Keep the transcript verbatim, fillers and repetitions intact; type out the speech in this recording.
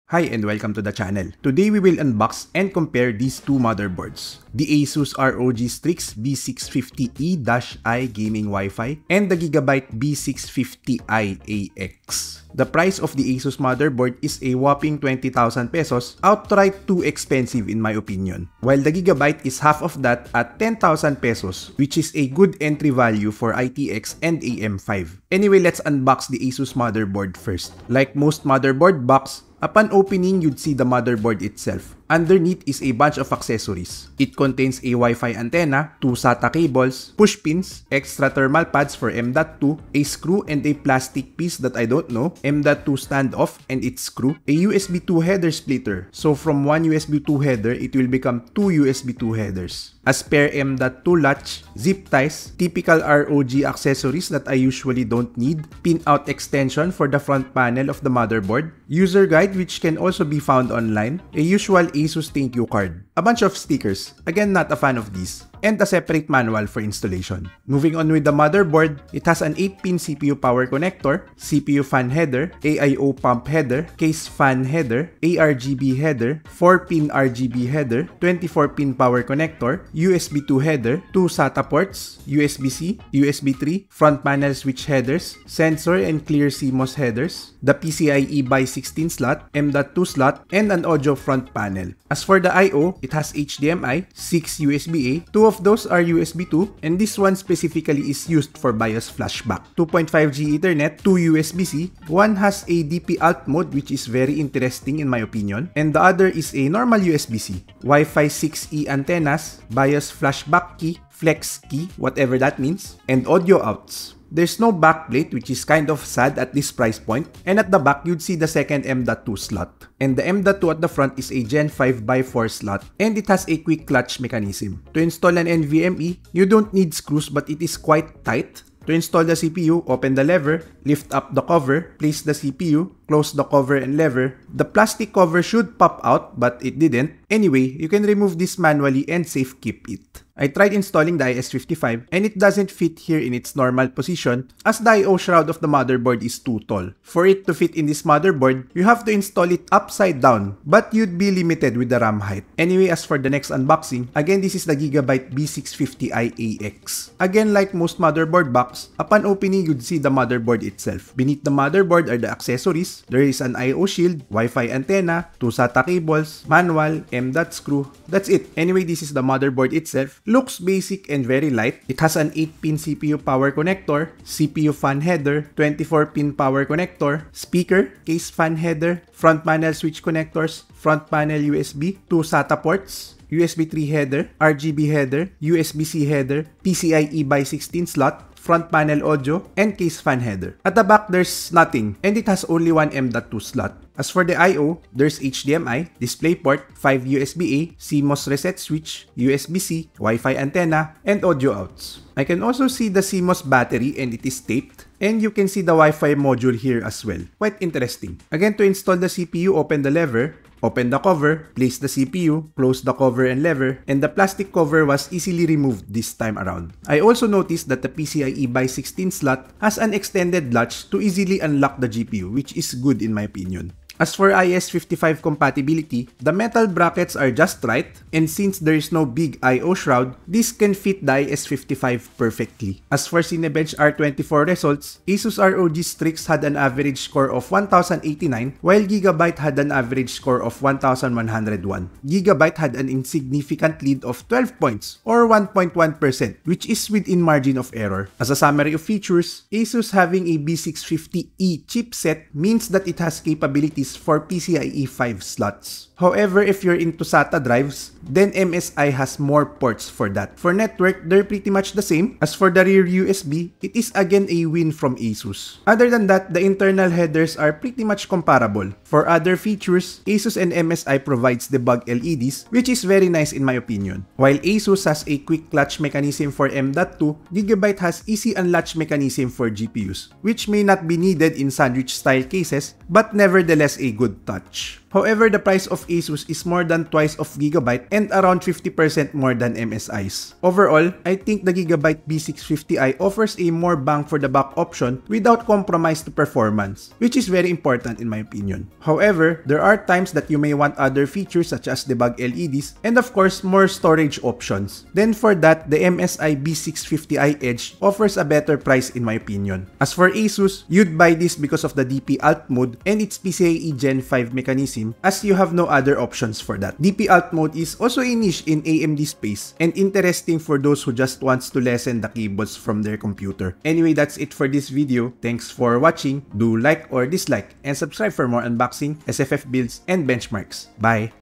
Hi and welcome to the channel. Today we will unbox and compare these two motherboards. The Asus R O G Strix B six fifty E I Gaming Wi-Fi and the Gigabyte B six fifty i A X. The price of the Asus motherboard is a whopping twenty thousand pesos, outright too expensive in my opinion. While the Gigabyte is half of that at ten thousand pesos, which is a good entry value for I T X and A M five. Anyway, let's unbox the Asus motherboard first. Like most motherboard box, upon opening, you'd see the motherboard itself. Underneath is a bunch of accessories. It contains a Wi-Fi antenna, two SATA cables, push pins, extra thermal pads for M dot two, a screw and a plastic piece that I don't know, M dot two standoff and its screw, a U S B two header splitter. So from one U S B two header, it will become two U S B two headers. A spare M dot two latch, zip ties, typical R O G accessories that I usually don't need, pin-out extension for the front panel of the motherboard, user guide which can also be found online, a usual Asus thank you card, a bunch of stickers, again not a fan of these, and a separate manual for installation. Moving on with the motherboard, it has an eight pin C P U power connector, C P U fan header, A I O pump header, case fan header, A R G B header, four pin R G B header, twenty-four pin power connector, U S B two header, two SATA ports, U S B C, U S B three, front panel switch headers, sensor and clear C M O S headers, the P C I E by sixteen slot, M dot two slot, and an audio front panel. As for the I O, it has H D M I, six U S B A, two of those are U S B two, and this one specifically is used for BIOS flashback. two point five G Ethernet, two U S B C, one has a D P alt mode which is very interesting in my opinion, and the other is a normal U S B C. Wi-Fi six E antennas, BIOS flashback key, flex key, whatever that means, and audio outs. There's no backplate, which is kind of sad at this price point, and at the back you'd see the second M dot two slot. And the M dot two at the front is a Gen five by four slot, and it has a quick clutch mechanism. To install an NVMe, you don't need screws but it is quite tight. To install the C P U, open the lever, lift up the cover, place the C P U, close the cover and lever. The plastic cover should pop out but it didn't. Anyway, you can remove this manually and safe keep it. I tried installing the I S fifty-five and it doesn't fit here in its normal position as the I O shroud of the motherboard is too tall. For it to fit in this motherboard, you have to install it upside down, but you'd be limited with the RAM height. Anyway, as for the next unboxing, again this is the Gigabyte B six fifty i A X. Again, like most motherboard box, upon opening you'd see the motherboard itself. Beneath the motherboard are the accessories. There is an I O shield, Wi-Fi antenna, two SATA cables, manual, M dot screw. That's it. Anyway, this is the motherboard itself. Looks basic and very light. It has an eight pin C P U power connector, C P U fan header, twenty-four pin power connector, speaker, case fan header, front panel switch connectors, front panel U S B, two SATA ports, U S B three header, R G B header, U S B C header, P C I E by sixteen slot, front panel audio, and case fan header. At the back, there's nothing, and it has only one M dot two slot. As for the I O, there's H D M I, DisplayPort, five U S B A, C M O S reset switch, U S B C, Wi-Fi antenna, and audio outs. I can also see the C M O S battery and it is taped. And you can see the Wi-Fi module here as well. Quite interesting. Again, to install the C P U, open the lever, open the cover, place the C P U, close the cover and lever, and the plastic cover was easily removed this time around. I also noticed that the P C I E by sixteen slot has an extended latch to easily unlock the G P U, which is good in my opinion. As for I S fifty-five compatibility, the metal brackets are just right, and since there is no big I O shroud, this can fit the I S fifty-five perfectly. As for Cinebench R twenty-four results, Asus R O G Strix had an average score of one thousand eighty-nine, while Gigabyte had an average score of one thousand one hundred one. Gigabyte had an insignificant lead of twelve points, or one point one percent, which is within margin of error. As a summary of features, Asus having a B six fifty E chipset means that it has capabilities for P C I E five slots. However, if you're into SATA drives, then M S I has more ports for that. For network, they're pretty much the same. As for the rear U S B, it is again a win from Asus. Other than that, the internal headers are pretty much comparable. For other features, Asus and M S I provides debug L E Ds, which is very nice in my opinion. While Asus has a quick clutch mechanism for M dot two, Gigabyte has easy unlatch mechanism for G P Us, which may not be needed in sandwich style cases, but nevertheless that's a good touch. However, the price of Asus is more than twice of Gigabyte and around fifty percent more than M S I's. Overall, I think the Gigabyte B six fifty i offers a more bang for the buck option without compromise to performance, which is very important in my opinion. However, there are times that you may want other features such as debug L E Ds and of course more storage options. Then for that, the M S I B six fifty i Edge offers a better price in my opinion. As for Asus, you'd buy this because of the D P Alt mode and its P C I E Gen five mechanism, as you have no other options for that. D P Alt mode is also a niche in A M D space and interesting for those who just wants to lessen the keyboards from their computer. Anyway, that's it for this video. Thanks for watching. Do like or dislike and subscribe for more unboxing, S F F builds, and benchmarks. Bye!